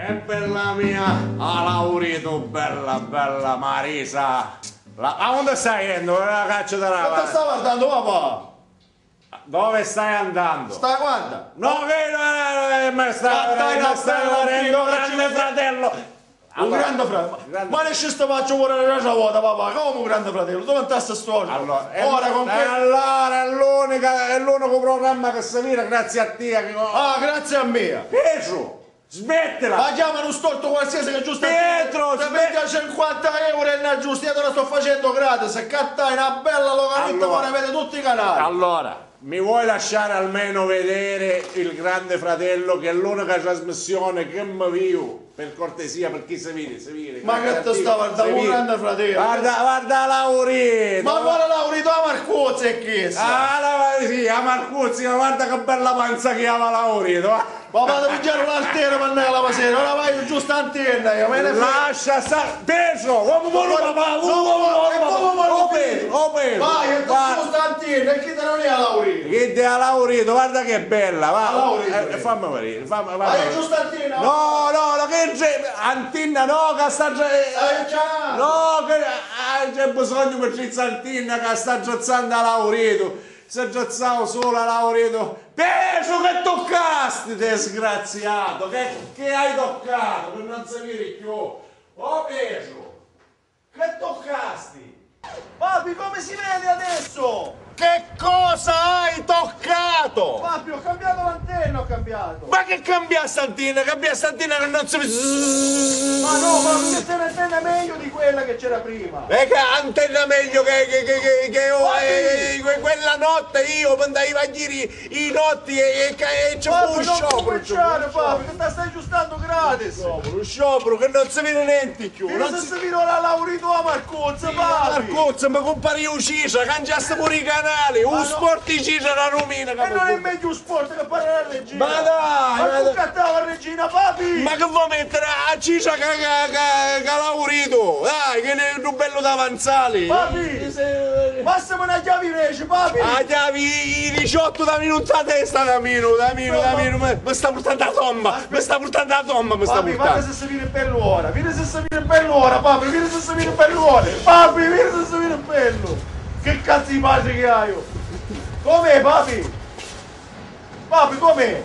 E bella mia, a Laurito, bella, bella Marisa. Ma dove stai andando? La caccia da Ma te lava. sta guardando, papà? Dove stai andando? Stai guarda. No, che mi stai vedendo grande fratello. Un grande fratello. Ma ne ci sto faccio pure la volta, papà. Come un grande fratello? Dove sta sta storia? Allora, ora con allora è l'unico programma che si vede grazie a te. Ah, grazie a me. Pietro, smettila! Ma chiamano un storto qualsiasi che giusto Pietro, se metti 50 euro e ne giusto, io te la sto facendo gratis. Se cattai una bella località, Allora. ora vede tutti i canali. Allora, mi vuoi lasciare almeno vedere il Grande Fratello, che è l'unica trasmissione che mi vivo? Per cortesia, per chi si vede. Ma che te sta guardando un grande fratello? Guarda Laurito! Ma quale Laurito a Marcuzzi è chiesto? Sì, a Marcuzzi, guarda che bella panza che aveva Laurito! Ma vado a pigiare un'altera per andare alla sera, ora vai giusto antenna, io me ne frego. Lascia stare! Peso! Vai, Vai, è giusto antenna, e chi te non è a Laurito? che te ha Laurito, guarda che bella, va! Laurito. Fammi vedere, Vai, è giusto antenna? No, che c'è? Antinna, no, che sta già... già! No, che c'è bisogno per Cizzantina che sta giazzando a Laurito. Si è giazzato solo a Laurito. Peso che toccasti, disgraziato! Che hai toccato? Per non sapere più. Oh, Peso! Che toccasti? Papi, come si vede adesso? Che cosa hai toccato? Papi, ho cambiato l'antenna, ho cambiato. Ma che cambia Stantina? Cambia Stantina che non si... Ma no, ma questa è un'antenna meglio di quella che c'era prima. E che antenna meglio che quella notte io andavo a giri i notti e c'è Papi, un non sciopero. cominciare, papi, che te stai aggiustando gratis. Un sciopero che non si vede niente più. Non si vede la Laurito a Marcuzzi, papi. Marcuzzi, mi compari Ucisa, cangiaste pure i canali, un no. sport Ucisa la nomina. E non è meglio sport che fare la regina. Ma dai, Ma tu cattava la regina, papi. ma che vuoi mettere a Cisa che Laurito? Dai, che è un bello d'avanzali. Papi, massimo una chiave invece, papi. Ah, chiavi i 18 da minuto a testa, da minuto. Mi sta portando la tomba, mi sta portando la tomba, mi sta Papi, guarda portando. se si viene bello ora, vieni se si viene bello ora, papi, vieni se si viene bello ora, papi, vieni se si viene bello. Che cazzo di pace che hai io? Com'è, papi? Papi, com'è?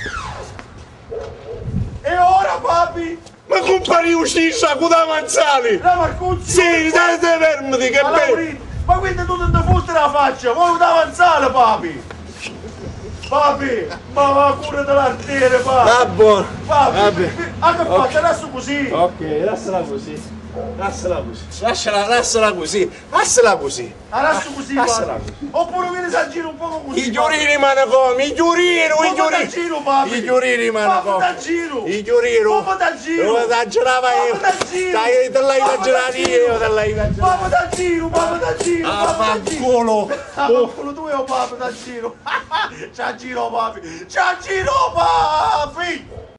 E ora, papi? Ma compari Ucisa con Davanzali? La Marcuzzi? Sì, dai, fermati, che Ma bello. Laurito, ma quindi tu non ti fosti la faccia, vuoi avanzare, papi? Papi, ma va cura dell'artiere, papi. Va buono. Papi, Vabbè. a che faccio adesso così? Ok, lasciala così. Lasciala così. Lasciala così. Lasciala così. Adesso così, Lasciala papi. Oppure vieni a giro un poco così. I giurini manacomi, i giurini. Da giro, papi. I giurini Papi manacomi. da giro. I giurini. Papi da giro. Dove da girava io? Papi da giro. Dai, te l'hai Papi da girata giro. io, te l'hai girata. Papi da giro, papi da giro. Ah, Papi da giro. fanculo. Fanculo tu e o papi da giro. C'ha giro, papi. C'ha giro, papi.